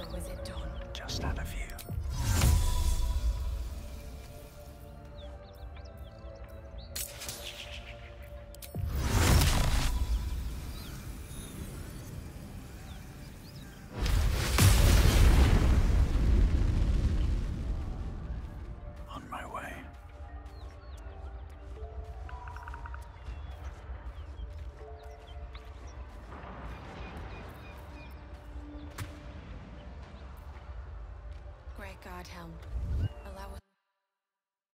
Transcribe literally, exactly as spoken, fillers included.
is it done? Just had a few. On my way. Great God, Helm.